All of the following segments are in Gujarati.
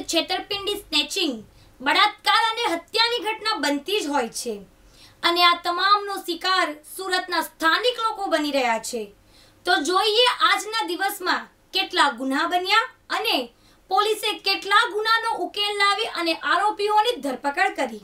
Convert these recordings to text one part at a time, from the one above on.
છેતરપિંડી, સ્નેચિંગ, બળાત્કાર અને હત્યાની ઘટના બનતી જ હોય છે અને આ તમામનો શિકાર સુરતના સ્થાનિક લોકો બની રહ્યા છે। તો જોઈએ આજના દિવસમાં કેટલા ગુના બન્યા અને પોલીસે કેટલા ગુનાનો ઉકેલ લાવી અને આરોપીઓની ધરપકડ કરી।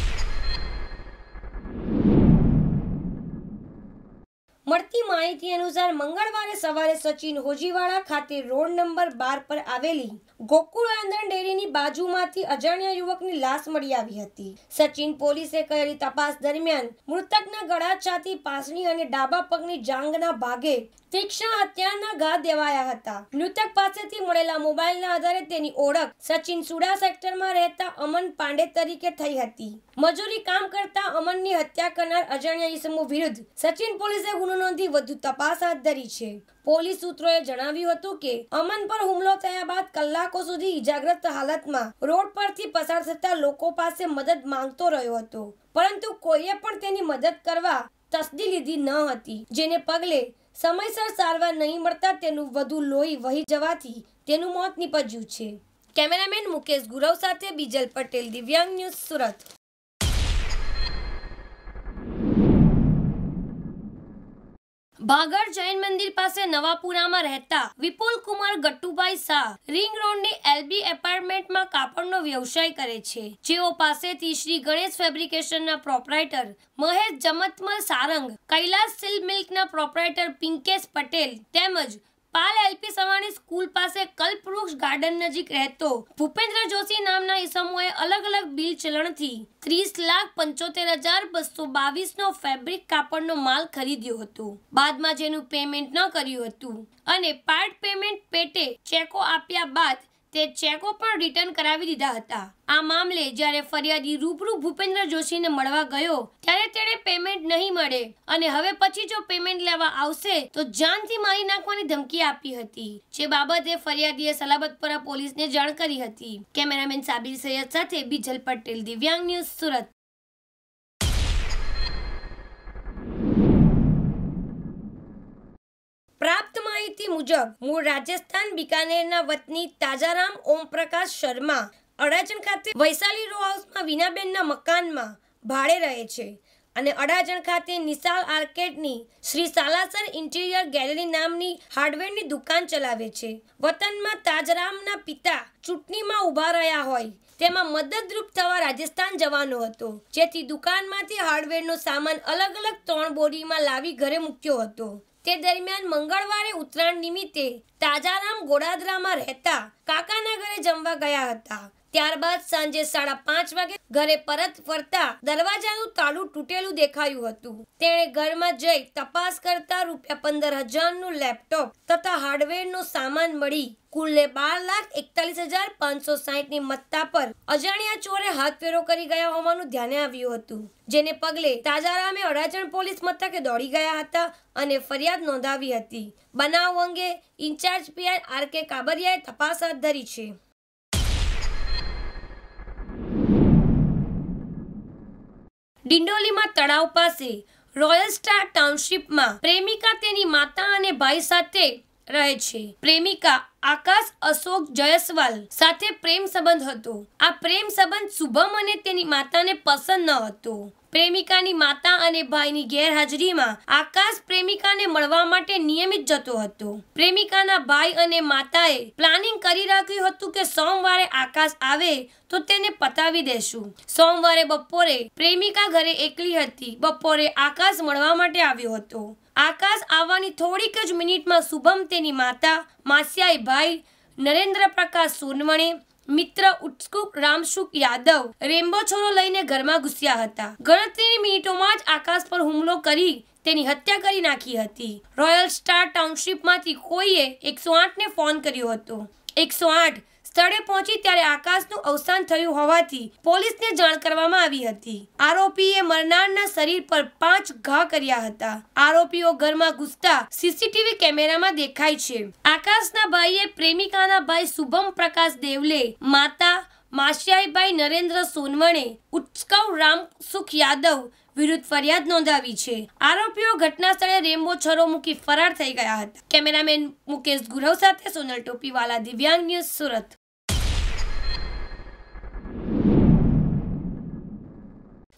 મળતી માહિતી અનુસાર મંગળવારે સવારે સચિન હોજીવાડા ખાતે રોડ નંબર 12 પર આવેલી ગોકુળ આંધણ ડેરીની બાજુમાંથી અજાણ્યા યુવકની લાશ મળી આવી હતી। સચિન પોલીસે કરેલી તપાસ દરમિયાન મૃતકના ગળા, છાતી, પાસણી અને ડાબા પગની જાંઘના ભાગે તીક્ષ્ણ હથિયારના ઘા દેવાયા હતા। મૃતક પાસેથી મળેલા મોબાઈલના આધારે તેની ઓળખ સચિન સુડા સેક્ટરમાં રહેતા અમન પાંડે તરીકે થઈ હતી। મજૂરી કામ કરતા અમનની હત્યા કરનાર અજાણ્યા ઈસમો વિરુદ્ધ સચિન પોલીસે ગુનો નોંધી વધુ તપાસ હાથ ધરી છે। પોલીસ સૂત્રોએ જણાવ્યું હતું કે અમન પર હુમલો થયા બાદ કલાકો સુધી ઈજાગ્રસ્ત હાલતમાં રોડ પરથી પસાર થતા લોકો પાસે મદદ માંગતો રહ્યો હતો, પરંતુ કોઈએ પણ તેની મદદ કરવા તસ્દી લીધી ન હતી, જેને પગલે સમયસર સારવાર નહીં મળતા તેનું વધુ લોહી વહી જવાથી તેનું મોત નીપજ્યું છે। કેમેરામેન મુકેશ ગુરવ સાથે બીજલ પટેલ, દિવ્યાંગ ન્યૂઝ, સુરત। ભાગળ જૈન મંદિર પાસે નવાપુરામાં રહેતા વિપુલ કુમાર ગટ્ટુભાઈ શાહ રિંગ રોડની એલબી એપાર્ટમેન્ટમાં કાપડનો વ્યવસાય કરે છે, જેઓ પાસેથી શ્રી ગણેશ ફેબ્રિકેશનના પ્રોપરાઇટર મહેશ જમતમલ સારંગ, કૈલાસ સિલ્ક મિલ્કના પ્રોપરાઇટર પિંકેશ પટેલ તેમજ પાલ એલપી સવાણી સ્કૂલ પાસે કલ્પવૃક્ષ ગાર્ડન નજીક રહેતો ભૂપેન્દ્ર જોશી નામના ઈસમોએ અલગ અલગ બિલ ચલણથી 30,75,222 નો ફેબ્રિક કાપડનો માલ ખરીદ્યો હતો। બાદમાં જેનું પેમેન્ટ ન કર્યું હતું અને પાર્ટ પેમેન્ટ પેટે ચેકો આપ્યા બાદ તે ચેકો પણ રિટર્ન કરાવી દીધા હતા। આ મામલે જ્યારે ફરિયાદી રૂબરૂ ભૂપેન્દ્ર જોશીને મળવા ગયો ત્યારે તેણે પેમેન્ટ નહીં મળે અને હવે પછી જો પેમેન્ટ લેવા આવશે તો જાનથી મારી નાખવાની ધમકી આપી હતી, જે બાબતે ફરિયાદીએ સલાબતપુરા પોલીસને જાણ કરી હતી। કેમેરામેન સાબિર સૈયદ સાથે બીજલ પટેલ, દિવ્યાંગ ન્યૂઝ, સુરત। પ્રાપ્ત માહિતી મુજબ મૂળ રાજસ્થાન બીકાનેરના વતની તાજારામ ઓમપ્રકાશ શર્મા અડાજણ ખાતે વૈશાલી રો હાઉસમાં વિનાબેનના મકાનમાં ભાડે રહે છે અને અડાજણ ખાતે નિશાલ આર્કેડની શ્રી સાલાસર ઇન્ટિરિયર ગેલેરી નામની હાર્ડવેરની દુકાન ચલાવે છે। વતનમાં તાજરામના પિતા ચૂંટણીમાં ઊભા રહ્યા હોય તેમાં મદદરૂપ થવા રાજસ્થાન જવાનો હતો, જેથી દુકાનમાંથી હાર્ડવેરનો સામાન અલગ અલગ 3 બોરીમાં લાવી ઘરે મૂક્યો હતો। તે દરમિયાન મંગળવારે ઉત્તરાયણ નિમિત્તે તાજારામ ગોડાદરામાં રહેતા કાકાના ઘરે જમવા ગયા હતા। ત્યારબાદ સાંજે 5:30 વાગે ઘરે પરત ફરતા દરવાજાનું તાળું તૂટેલું દેખાયું હતું। તેણે ઘરમાં જઈ તપાસ કરતા ₹15,000નું લેપટોપ તથા હાર્ડવેરનો સામાન મળી કુલ 12,41,560ની મત્તા પર અજાણ્યા ચોરે હાથફેરો કરી ગયા હોવાનું ધ્યાને આવ્યું હતું, જેને પગલે તાજારામે અડાજણ પોલીસ મથકે દોડી ગયા હતા અને ફરિયાદ નોંધાવી હતી। બનાવ અંગે ઇન્ચાર્જ પીઆઈ આર.કે. કાબરિયાએ તપાસ હાથ ધરી છે। ડિંડોલીમાં તળાવ પાસે રોયલ સ્ટાર ટાઉનશીપમાં પ્રેમિકા તેની માતા અને ભાઈ સાથે રહે છે। પ્રેમિકા આકાશ અશોક જયસ્વાલ સાથે પ્રેમ સંબંધ હતો। આ પ્રેમ સંબંધ શુભમ અને તેની માતાને પસંદ ન હતો। પ્રેમિકાની માતા અને ભાઈની ગેરહાજરીમાં આકાશ પ્રેમિકાને મળવા માટે નિયમિત જતો હતો। પ્રેમિકાના ભાઈ અને માતાએ પ્લાનિંગ કરી રાખ્યું હતું કે સોમવારે આકાશ આવે તો તેને પતાવી દેશું। સોમવારે બપોરે પ્રેમિકા ઘરે એકલી હતી। બપોરે આકાશ મળવા માટે આવ્યો હતો। આકાશ આવવાની થોડીક જ મિનિટમાં શુભમ તેની માતા, માસિયાઈ ભાઈ નરેન્દ્ર પ્રકાશ સોનવણે, મિત્ર ઉત્સુક રામસુખ યાદવ રેમ્બો છોરો લઈને ઘરમાં ઘૂસ્યા હતા। ગણતરીની મિનિટોમાં જ આકાશ પર હુમલો કરી તેની હત્યા કરી નાખી હતી। રોયલ સ્ટાર ટાઉનશીપમાંથી કોઈએ 108ને ફોન કર્યો હતો। 108 સ્થળે પહોંચી ત્યારે આકાશનું અવસાન થયું હોવાથી પોલીસને જાણ કરવામાં આવી હતી। આરોપીએ મરનારના શરીર પર 5 ઘા કર્યા હતા। આરોપીઓ ઘરમાં ઘૂસતા સીસીટીવી કેમેરામાં દેખાય છે। આકાશના ભાઈએ પ્રેમિકાના ભાઈ શુભમ પ્રકાશ દેવલે, માતા માસિયાઈભાઈ નરેન્દ્ર સોનવણે, ઉત્સવ રામસુખ યાદવ વિરુદ્ધ ફરિયાદ નોંધાવી છે। આરોપીઓ ઘટના સ્થળે રેમ્બો છરો મૂકી ફરાર થઈ ગયા હતા। કેમેરામેન મુકેશ ગુરવ સાથે સોનલ ટોપીવાલા, દિવ્યાંગ ન્યૂઝ, સુરત।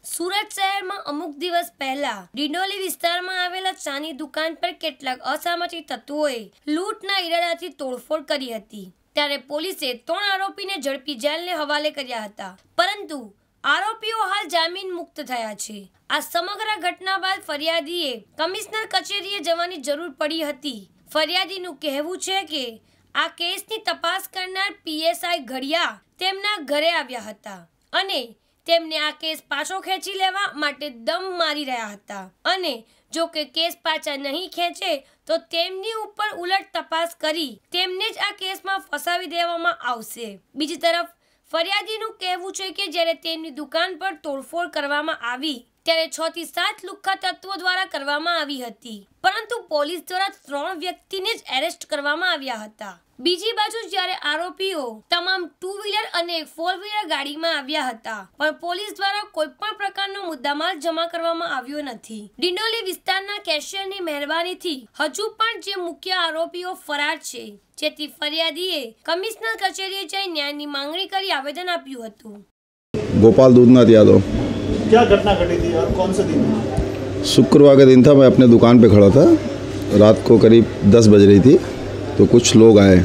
સુરત શહેરમાં અમુક દિવસ પહેલા ડિંડોલી વિસ્તારમાં આવેલા ચાની દુકાન પર કેટલાક અસામાજિક તત્વોએ લૂંટના ઈરાદાથી તોડફોડ કરી હતી, ત્યારે પોલીસે 3 આરોપીને ઝડપી જેલને હવાલે કર્યા હતા, પરંતુ આરોપીઓ હાલ જામીન મુક્ત થયા છે। આ સમગ્ર ઘટના બાદ ફરિયાદીએ કમિશનર કચેરીએ જવાની જરૂર પડી હતી। ફરિયાદીનું કહેવું છે કે આ કેસની તપાસ કરનાર પીએસઆઈ ઘડિયા તેમના ઘરે આવ્યા હતા અને તેમને આ કેસ પાછો ખેંચી લેવા માટે દમ મારી રહ્યા હતા અને જો કે કેસ પાછા નહીં ખેંચે તો તેમની ઉપર ઉલટ તપાસ કરી તેમને જ આ કેસમાં ફસાવી દેવામાં આવશે। બીજી તરફ ફરિયાદીનું કહેવું છે કે જ્યારે તેમની દુકાન પર તોડફોડ કરવામાં આવી ત્યારે 6 થી 7 લુખ્ખા તત્વો દ્વારા કરવામાં આવી હતી, પરંતુ પોલીસ દ્વારા 3 વ્યક્તિને જ એરેસ્ટ કરવામાં આવ્યા હતા। બીજી બાજુ જ્યારે આરોપીઓ તમામ 2 વ્હીલર અને 4 વ્હીલર ગાડીમાં આવ્યા હતા, પણ પોલીસ દ્વારા કોઈ પણ પ્રકારનો મુદ્દામાલ જમા કરવામાં આવ્યો નથી। ડિંડોલી વિસ્તારના કેશિયરની મહેરબાનીથી હજુ પણ જે મુખ્ય આરોપીઓ ફરાર છે, જેથી ફરિયાદીએ કમિશનર કચેરીએ જઈ ન્યાયની માંગણી કરી આવેદન આપ્યું હતું। गोपाल दूधनाथ यादव। क्या घटना घटी थी और कौन सा दिन? शुक्रवार का दिन था। मैं अपने दुकान पे खड़ा था, रात को करीब 10 बज रही थी, तो कुछ लोग आए।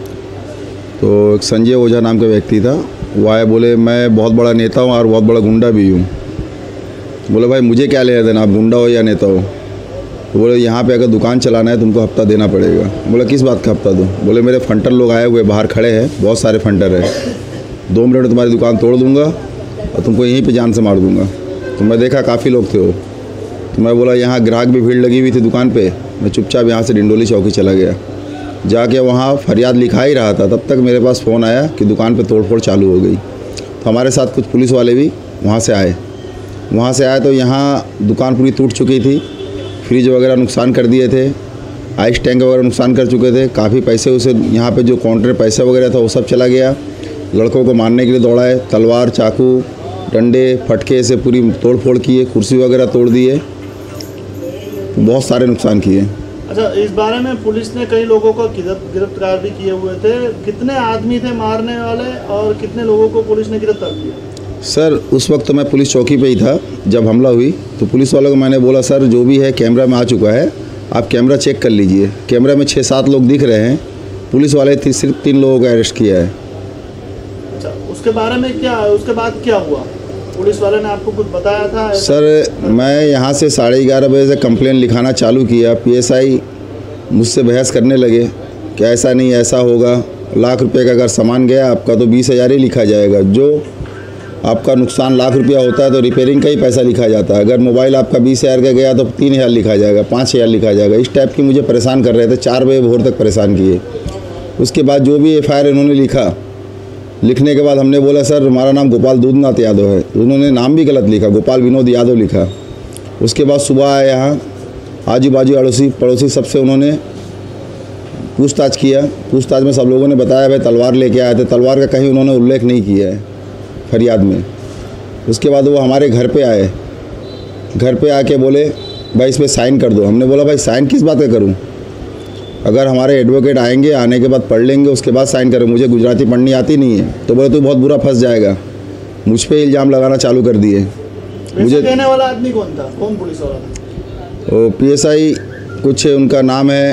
तो एक संजय ओझा नाम का व्यक्ति था, वो आए, बोले मैं बहुत बड़ा नेता हूँ और बहुत बड़ा गुंडा भी हूँ। बोले भाई मुझे क्या लेना देना, आप गुंडा हो या नेता हो। तो बोले यहाँ पे अगर दुकान चलाना है तुमको हफ्ता देना पड़ेगा। बोला किस बात का हफ्ता दूँ? बोले मेरे फंटर लोग आए हुए बाहर खड़े हैं, बहुत सारे फंटर है, 2 मिनट में तुम्हारी दुकान तोड़ दूँगा और तुमको यहीं पे जान से मार दूँगा। तो मैं देखा काफ़ी लोग थे वो, तो मैं बोला यहाँ ग्राहक भी भीड़ लगी हुई थी दुकान पे। मैं चुपचाप यहाँ से डिंडोली चौकी चला गया। जाके वहाँ फरियाद लिखा ही रहा था, तब तक मेरे पास फ़ोन आया कि दुकान पे तोड़फोड़ चालू हो गई। तो हमारे साथ कुछ पुलिस वाले भी वहाँ से आए। तो यहाँ दुकान पूरी टूट चुकी थी, फ्रिज वगैरह नुकसान कर दिए थे, आइस टैंक वगैरह नुकसान कर चुके थे, काफ़ी पैसे उसे यहाँ पे जो काउंटर पैसा वगैरह था वो सब चला गया। लड़कों को मारने के लिए दौड़ाए, तलवार चाकू डंडे फटके से पूरी तोड़फोड़ किए, कुर्सी वगैरह तोड़ दिए, बहुत सारे नुकसान किए। अच्छा, इस बारे में पुलिस ने कई लोगों को गिरफ्तार भी किए हुए थे। कितने आदमी थे मारने वाले और कितने लोगों को पुलिस ने गिरफ्तार किया? सर उस वक्त तो मैं पुलिस चौकी पे ही था जब हमला हुई। तो पुलिस वालों को मैंने बोला सर जो भी है कैमरा में आ चुका है, आप कैमरा चेक कर लीजिए। कैमरा में 6-7 लोग दिख रहे हैं, पुलिस वाले सिर्फ 3 लोगों का अरेस्ट किया है। अच्छा, उसके बारे में उसके बाद क्या हुआ? पुलिस वाले ने आपको कुछ बताया था? सर मैं यहाँ से 11:30 बजे से कंप्लेन लिखाना चालू किया। पीएसआई मुझसे बहस करने लगे कि ऐसा नहीं ऐसा होगा, लाख रुपए का अगर सामान गया आपका तो 20,000 ही लिखा जाएगा। जो आपका नुकसान लाख रुपया होता है तो रिपेयरिंग का ही पैसा लिखा जाता है। अगर मोबाइल आपका 20,000 का गया तो 3,000 लिखा जाएगा, 5,000 लिखा जाएगा। इस टाइप की मुझे परेशान कर रहे थे, 4 बजे भोर तक परेशान किए। उसके बाद जो भी FIR इन्होंने लिखने के बाद हमने बोला सर हमारा नाम गोपाल दूधनाथ यादव है। उन्होंने नाम भी गलत लिखा, गोपाल विनोद यादव लिखा। उसके बाद सुबह आए यहाँ, आजू बाजू अड़ोसी पड़ोसी सबसे उन्होंने पूछताछ किया। पूछताछ में सब लोगों ने बताया भाई तलवार लेके आए थे। तलवार का कहीं उन्होंने उल्लेख नहीं किया है फरियाद में। उसके बाद वो हमारे घर पे आए, घर पे आके बोले भाई इस पर साइन कर दो। हमने बोला भाई साइन किस बात का करूँ, अगर हमारे एडवोकेट आएंगे, आने के बाद पढ़ लेंगे, उसके बाद साइन करें। मुझे गुजराती पढ़नी आती नहीं है। तो बोले तू बहुत बुरा फंस जाएगा। मुझ पे इल्ज़ाम लगाना चालू कर दिए। मुझे कहने वाला आदमी कौन था? कौन पुलिस वाला था? वो PSI कुछ उनका नाम है,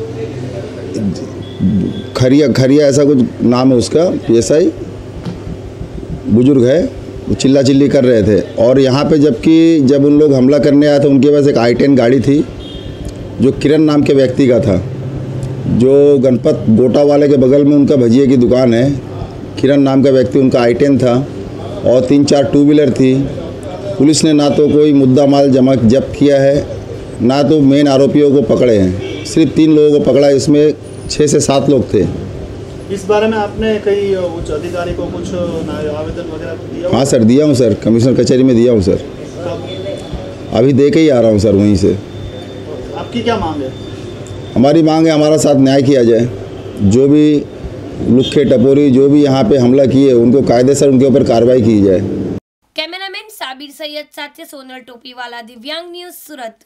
खरिया ऐसा कुछ नाम है उसका। PSI बुजुर्ग है, वो चिल्ला चिल्ली कर रहे थे। और यहाँ पे जब उन लोग हमला करने आए थे उनके पास एक i10 गाड़ी थी जो किरण नाम के व्यक्ति का था, जो गणपत गोटा वाले के बगल में उनका भजिए की दुकान है। किरण नाम का व्यक्ति, उनका i10 था और 3-4 2 व्हीलर थी। पुलिस ने ना तो कोई मुद्दा माल जब्त किया है, ना तो मेन आरोपियों को पकड़े हैं। सिर्फ 3 लोगों को पकड़ा, इसमें 6 से 7 लोग थे। इस बारे में आपने कई उच्च अधिकारी को कुछ आवेदन वगैरह दिया? हाँ सर दिया हूँ सर, कमिश्नर कचहरी में दिया हूँ सर। अभी दे के ही आ रहा हूँ सर वहीं से। आपकी क्या मांग है? हमारी मांग है हमारा साथ न्याय किया जाए। जो भी लुख्खे टपोरी जो भी यहाँ पे हमला किए उनको कायदेसर उनके ऊपर कार्रवाई की जाए। कैमरामैन साबिर सैयद साथे सोनल टोपीवाला, दिव्यांग न्यूज़, सूरत।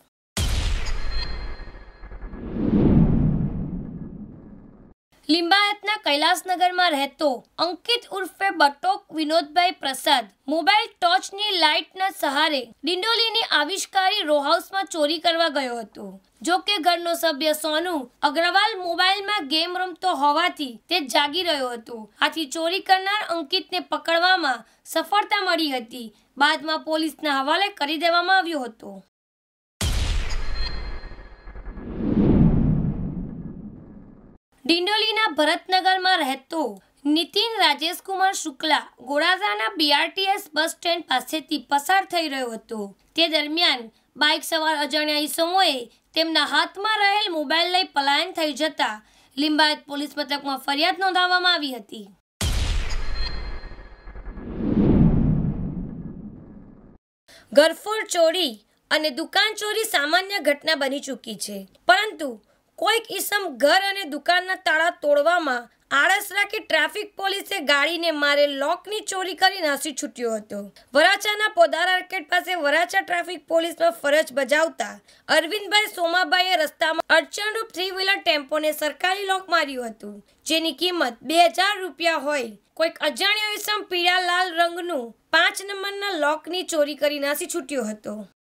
લિંબાયતના કૈલાસનગરમાં રહેતો અંકિત ઉર્ફે બટોક વિનોદભાઈ પ્રસાદ મોબાઈલ ટોર્ચની લાઇટના સહારે ડિંડોલીની આવિષ્કારી રો હાઉસમાં ચોરી કરવા ગયો હતો. જો કે ઘરનો સભ્ય સોનુ અગ્રવાલ મોબાઈલમાં ગેમ રમતો હોવાથી તે જાગી રહ્યો હતો. આથી ચોરી કરનાર અંકિતને પકડવામાં સફળતા મળી હતી. બાદમાં પોલીસના હવાલે કરી દેવામાં આવ્યો હતો. ડિંડોલીના ભરતનગરમાં રહેતો નીતિન રાજેશકુમાર શુક્લા ગોળાદાના BRTS બસ સ્ટેન્ડ પાસેથી પસાર થઈ રહ્યો હતો. તે દરમિયાન બાઇક સવાર અજાણ્યા ઈસમોએ તેમના હાથમાં રહેલ મોબાઈલ લઈ પલાયન થઈ જતા લિંબાયત પોલીસ મથકમાં ફરિયાદ નોંધાવવામાં આવી હતી. ઘરફોડ ચોરી અને દુકાન ચોરી સામાન્ય ઘટના બની ચૂકી છે, પરંતુ કોઈક ઈસમ ઘર અને દુકાનના તાળા તોડવામાં આળસ રાખી ટ્રાફિક પોલીસે ગાડીને મારે લોકની ચોરી કરી નાસી છૂટ્યો હતો. વરાછાના પોદાર આર્કેડ પાસે વરાછા ટ્રાફિક પોલીસમાં ફરજ બજાવતા અરવિંદભાઈ સોમાભાઈએ રસ્તામાં અડચણરૂપ 3 વ્હીલર ટેમ્પોને સરકારી લોક માર્યું હતું, જેની કિંમત 2000 રૂપિયા હોય. કોઈક અજાણ્યો ઈસમ પીળા લાલ રંગનું 5 નંબરના લોકની ચોરી કરી નાસી છૂટ્યો હતો.